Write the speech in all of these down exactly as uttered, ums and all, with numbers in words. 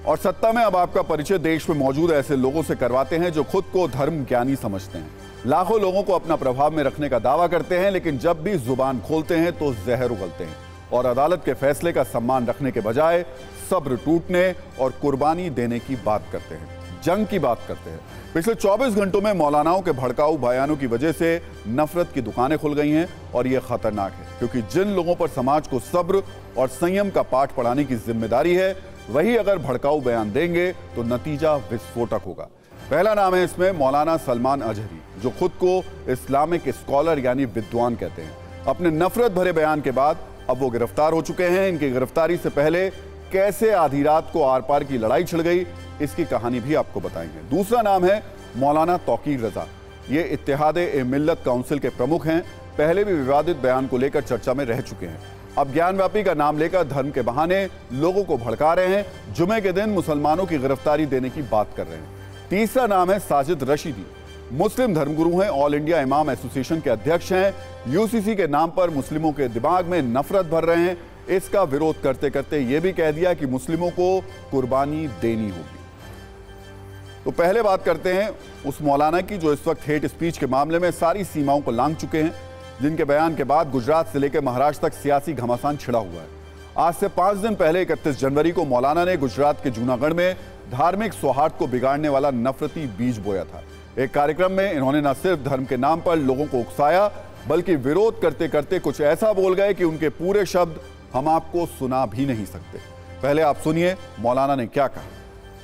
और सत्ता में अब आपका परिचय देश में मौजूद ऐसे लोगों से करवाते हैं जो खुद को धर्म ज्ञानी समझते हैं, लाखों लोगों को अपना प्रभाव में रखने का दावा करते हैं, लेकिन जब भी जुबान खोलते हैं तो जहर उगलते हैं और अदालत के फैसले का सम्मान रखने के बजाय सब्र टूटने और कुर्बानी देने की बात करते हैं, जंग की बात करते हैं। पिछले चौबीस घंटों में मौलानाओं के भड़काऊ बयानों की वजह से नफरत की दुकानें खुल गई हैं और यह खतरनाक है, क्योंकि जिन लोगों पर समाज को सब्र और संयम का पाठ पढ़ाने की जिम्मेदारी है, वही अगर भड़काऊ बयान देंगे तो नतीजा विस्फोटक होगा। पहला नाम है इसमें मौलाना सलमान अजहरी, जो खुद को इस्लामिक स्कॉलर यानी विद्वान कहते हैं। अपने नफरत भरे बयान के बाद अब वो गिरफ्तार हो चुके हैं। इनकी गिरफ्तारी से पहले कैसे आधी रात को आर पार की लड़ाई छिड़ गई, इसकी कहानी भी आपको बताएंगे। दूसरा नाम है मौलाना तौकीर रजा। ये इत्तेहाद-ए-मिल्लत काउंसिल के प्रमुख हैं। पहले भी विवादित बयान को लेकर चर्चा में रह चुके हैं। अब ज्ञानव्यापी का नाम लेकर धर्म के बहाने लोगों को भड़का रहे हैं। जुमे के दिन मुसलमानों की गिरफ्तारी देने की बात कर रहे हैं। तीसरा नाम है साजिद रशीदी। मुस्लिम धर्मगुरु हैं, ऑल इंडिया इमाम एसोसिएशन के अध्यक्ष हैं। यूसीसी के नाम पर मुस्लिमों के दिमाग में नफरत भर रहे हैं। इसका विरोध करते करते यह भी कह दिया कि मुस्लिमों को कुर्बानी देनी होगी। तो पहले बात करते हैं उस मौलाना की जो इस वक्त हेट स्पीच के मामले में सारी सीमाओं को लांघ चुके हैं, जिनके बयान के बाद गुजरात से लेकर महाराष्ट्र तक सियासी घमासान छिड़ा हुआ है। आज से पांच दिन पहले इकतीस जनवरी को मौलाना ने गुजरात के जूनागढ़ में धार्मिक सौहार्द को बिगाड़ने वाला नफरती बीज बोया था। एक कार्यक्रम में इन्होंने न सिर्फ धर्म के नाम पर लोगों को उकसाया, बल्कि विरोध करते करते कुछ ऐसा बोल गए कि उनके पूरे शब्द हम आपको सुना भी नहीं सकते। पहले आप सुनिए मौलाना ने क्या कहा।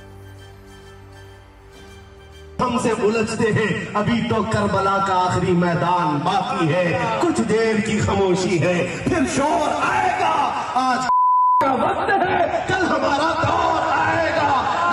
हमसे उलझते हैं, अभी तो करबला का आखिरी मैदान बाकी है, कुछ देर की खामोशी है, फिर शोर आएगा। आज का वक्त है, कल हमारा दौर आएगा।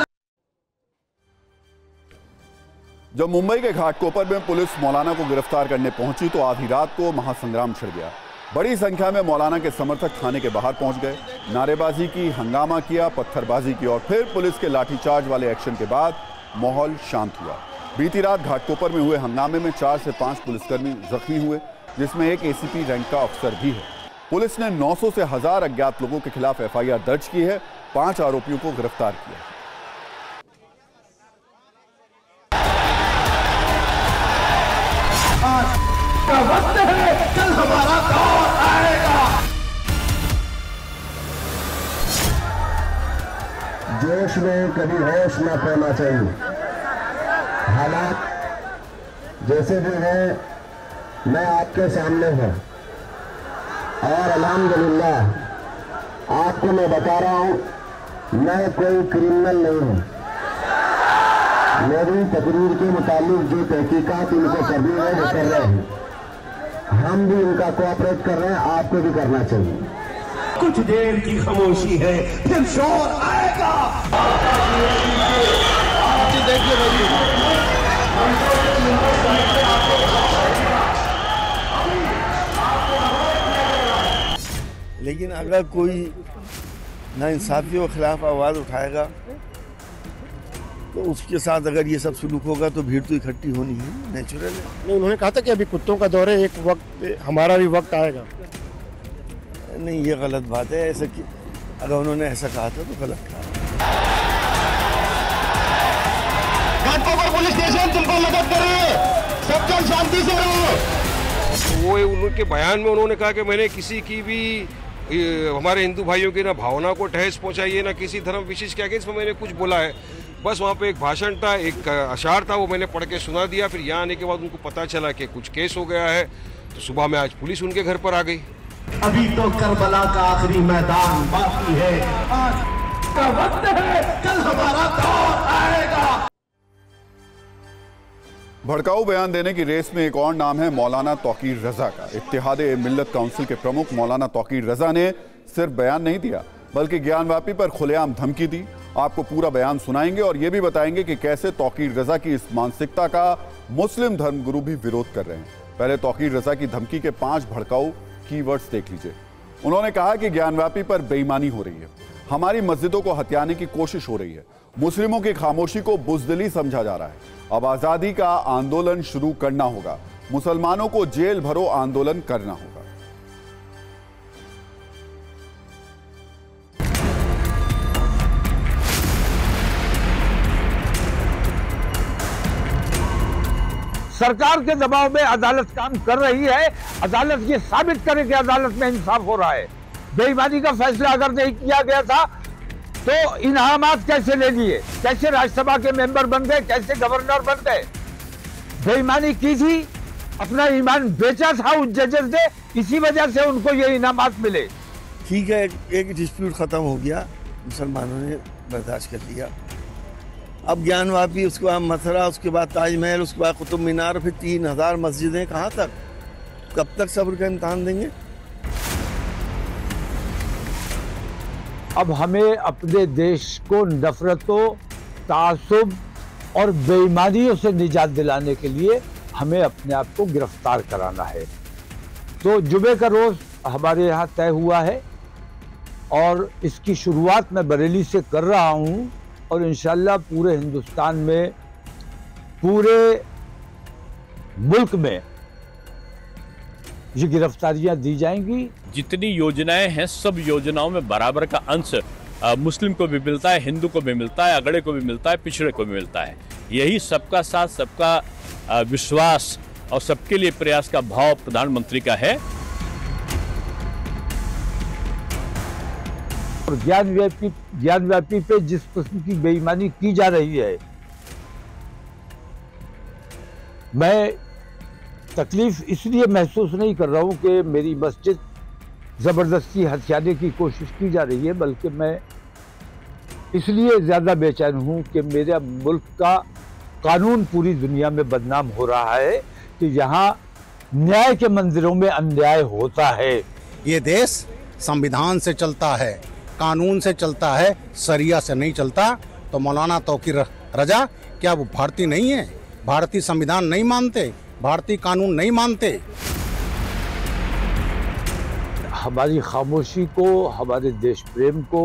जब मुंबई के घाटकोपर में पुलिस मौलाना को गिरफ्तार करने पहुंची तो आधी रात को महासंग्राम छिड़ गया। बड़ी संख्या में मौलाना के समर्थक थाने के बाहर पहुंच गए, नारेबाजी की, हंगामा किया, पत्थरबाजी की और फिर पुलिस के लाठीचार्ज वाले एक्शन के बाद माहौल शांत हुआ। बीती रात घाटकोपर में हुए हंगामे में चार से पांच पुलिसकर्मी जख्मी हुए, जिसमें एक एसीपी रैंक का अफसर भी है। पुलिस ने नौ सौ से हजार अज्ञात लोगों के खिलाफ एफआईआर दर्ज की है, पांच आरोपियों को गिरफ्तार किया। आज का वक्त है, कल हमारा दौर आएगा। जोश में कभी होश न खोना चाहिए। हालात जैसे भी हैं, मैं आपके सामने हूं और अल्हम्दुलिल्लाह आपको मैं बता रहा हूं, मैं कोई क्रिमिनल नहीं हूं। मेरी तकरीर के मुताबिक जो तहकीकात इनको करनी है वो कर रहे हैं, हम भी इनका कोऑपरेट कर रहे हैं, आपको भी करना चाहिए। कुछ देर की खामोशी है, फिर शोर आएगा। लेकिन अगर कोई नाइंसाफियों के खिलाफ आवाज़ उठाएगा तो उसके साथ अगर ये सब सुलूक होगा तो भीड़ तो इकट्ठी होनी है, नेचुरल है। नहीं, उन्होंने कहा था कि अभी कुत्तों का दौर है, एक वक्त हमारा भी वक्त आएगा। नहीं, ये गलत बात है। ऐसा कि अगर उन्होंने ऐसा कहा था तो गलत कहा। घाटकोपर पुलिस स्टेशन तुमको मदद कर रही है, सब जन शांति से रहो। वो उनके बयान में उन्होंने कहा कि मैंने किसी की भी हमारे हिंदू भाइयों की ना भावना को ठेस पहुंचाई है, ना किसी धर्म विशेष के अगेंस्ट में मैंने कुछ बोला है। बस वहाँ पे एक भाषण था, एक अशार था, वो मैंने पढ़ के सुना दिया। फिर यहाँ आने के बाद उनको पता चला कि कुछ केस हो गया है, तो सुबह में आज पुलिस उनके घर पर आ गई। अभी तो करबला का आखिरी मैदान बाकी है, आज का वक्त है, कल हमारा दौर आएगा। भड़काऊ बयान देने की रेस में एक और नाम है मौलाना तौकीर रजा का। इत्तेहाद-ए-मिल्लत काउंसिल के प्रमुख मौलाना तौकीर रजा ने सिर्फ बयान नहीं दिया, बल्कि ज्ञानव्यापी पर खुलेआम धमकी दी। आपको पूरा बयान सुनाएंगे और यह भी बताएंगे कि कैसे तौकीर रजा की इस मानसिकता का मुस्लिम धर्मगुरु भी विरोध कर रहे हैं। पहले तौकीर रजा की धमकी के पांच भड़काऊ कीवर्ड्स देख लीजिए। उन्होंने कहा कि ज्ञानव्यापी पर बेईमानी हो रही है, हमारी मस्जिदों को हथियाने की कोशिश हो रही है, मुस्लिमों की खामोशी को बुज़दिली समझा जा रहा है। अब आजादी का आंदोलन शुरू करना होगा, मुसलमानों को जेल भरो आंदोलन करना होगा। सरकार के दबाव में अदालत काम कर रही है। अदालत ये साबित करे कि अदालत में इंसाफ हो रहा है। बेईमानी का फैसला अगर नहीं किया गया था तो इनामात कैसे ले लिए, कैसे राज्यसभा के मेंबर बन गए, कैसे गवर्नर बन गए? बेईमानी की थी, अपना ईमान बेचा था उस जजेस ने, इसी वजह से उनको ये इनामात मिले। ठीक है, एक, एक डिस्प्यूट खत्म हो गया, मुसलमानों ने बर्दाश्त कर लिया। अब ज्ञानवापी, उसके बाद मथुरा, उसके बाद ताजमहल, उसके बाद कुतुब मीनार, फिर तीन हजार मस्जिदें, कहाँ तक? कब तक सब्र का इम्तहान देंगे? अब हमें अपने देश को नफरतों, तासुब और बेईमानियों से निजात दिलाने के लिए हमें अपने आप को गिरफ्तार कराना है। तो जुमे का रोज हमारे यहाँ तय हुआ है और इसकी शुरुआत मैं बरेली से कर रहा हूँ और इंशाल्लाह पूरे हिंदुस्तान में, पूरे मुल्क में ये गिरफ्तारियां दी जाएंगी। जितनी योजनाएं हैं सब योजनाओं में बराबर का अंश आ, मुस्लिम को भी मिलता है, हिंदू को भी मिलता है, अगड़े को भी मिलता है, पिछड़े को भी मिलता है। यही सबका साथ, सबका आ, विश्वास और सबके लिए प्रयास का भाव प्रधानमंत्री का है। और ज्ञान व्यापी ज्ञान व्यापी पे जिस किस्म की बेईमानी की जा रही है, मैं तकलीफ इसलिए महसूस नहीं कर रहा हूं कि मेरी मस्जिद जबरदस्ती हथियाने की कोशिश की जा रही है, बल्कि मैं इसलिए ज्यादा बेचैन हूं कि मेरा मुल्क का कानून पूरी दुनिया में बदनाम हो रहा है कि यहाँ न्याय के मंदिरों में अन्याय होता है। ये देश संविधान से चलता है, कानून से चलता है, शरिया से नहीं चलता। तो मौलाना तौकीर रजा क्या वो भारतीय नहीं है? भारतीय संविधान नहीं मानते, भारतीय कानून नहीं मानते। हमारी खामोशी को, हमारे देश प्रेम को,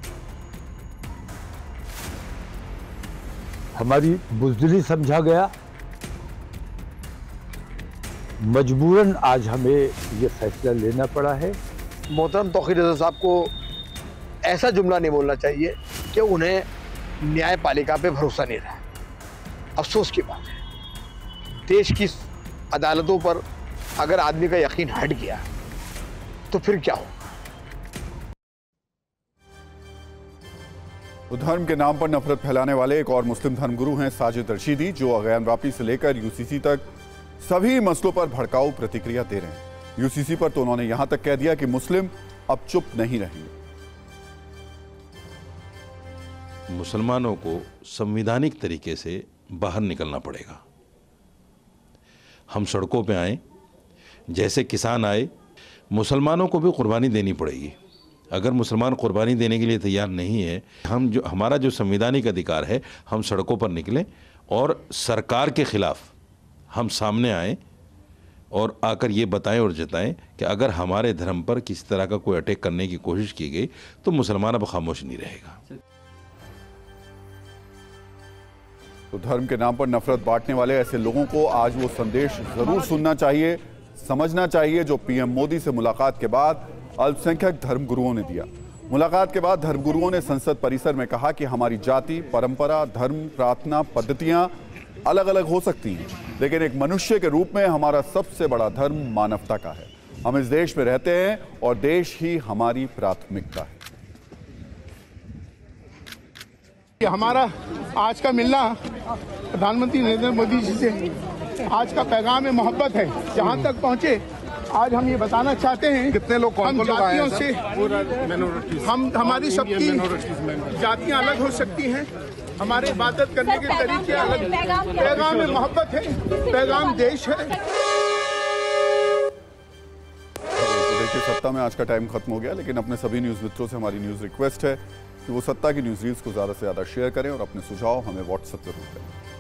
हमारी बुज़दिली समझा गया। मजबूरन आज हमें ये फैसला लेना पड़ा है। मोहतरम तौकीर रज़ा साहब को ऐसा जुमला नहीं बोलना चाहिए कि उन्हें न्यायपालिका पे भरोसा नहीं रहा। अफसोस की बात है, देश की अदालतों पर अगर आदमी का यकीन हट गया तो फिर क्या होगा? तो धर्म के नाम पर नफरत फैलाने वाले एक और मुस्लिम धर्मगुरु हैं साजिद रशीदी, जो अगयान वापी से लेकर यूसीसी तक सभी मसलों पर भड़काऊ प्रतिक्रिया दे रहे हैं। यूसीसी पर तो उन्होंने यहां तक कह दिया कि मुस्लिम अब चुप नहीं रहेंगे। मुसलमानों को संवैधानिक तरीके से बाहर निकलना पड़ेगा। हम सड़कों पे आए, जैसे किसान आए, मुसलमानों को भी कुर्बानी देनी पड़ेगी। अगर मुसलमान कुर्बानी देने के लिए तैयार नहीं है, हम जो हमारा जो संवैधानिक अधिकार है, हम सड़कों पर निकलें और सरकार के खिलाफ हम सामने आए और आकर ये बताएं और जताएं कि अगर हमारे धर्म पर किसी तरह का कोई अटैक करने की कोशिश की गई तो मुसलमान अब खामोश नहीं रहेगा। तो धर्म के नाम पर नफरत बांटने वाले ऐसे लोगों को आज वो संदेश जरूर सुनना चाहिए, समझना चाहिए जो पीएम मोदी से मुलाकात के बाद अल्पसंख्यक धर्मगुरुओं ने दिया। मुलाकात के बाद धर्मगुरुओं ने संसद परिसर में कहा कि हमारी जाति, परंपरा, धर्म, प्रार्थना पद्धतियां अलग अलग हो सकती हैं, लेकिन एक मनुष्य के रूप में हमारा सबसे बड़ा धर्म मानवता का है। हम इस देश में रहते हैं और देश ही हमारी प्राथमिकता है। हमारा आज का मिलना प्रधानमंत्री नरेंद्र मोदी जी से आज का पैगाम मोहब्बत है। जहां तक पहुंचे आज हम ये बताना चाहते हैं, कितने लोग कौन कौन जातियों से हम हमारी सबकी जातियां अलग हो सकती हैं, हमारे इबादत करने के तरीके अलग। पैगाम मोहब्बत है, पैगाम देश है। तो देखिए, सत्ता में आज का टाइम खत्म हो गया, लेकिन अपने सभी न्यूज मित्रों से हमारी न्यूज रिक्वेस्ट है कि वो सत्ता की न्यूज रील्स को ज्यादा से ज्यादा शेयर करें और अपने सुझाव हमें व्हाट्सएप जरूर करें।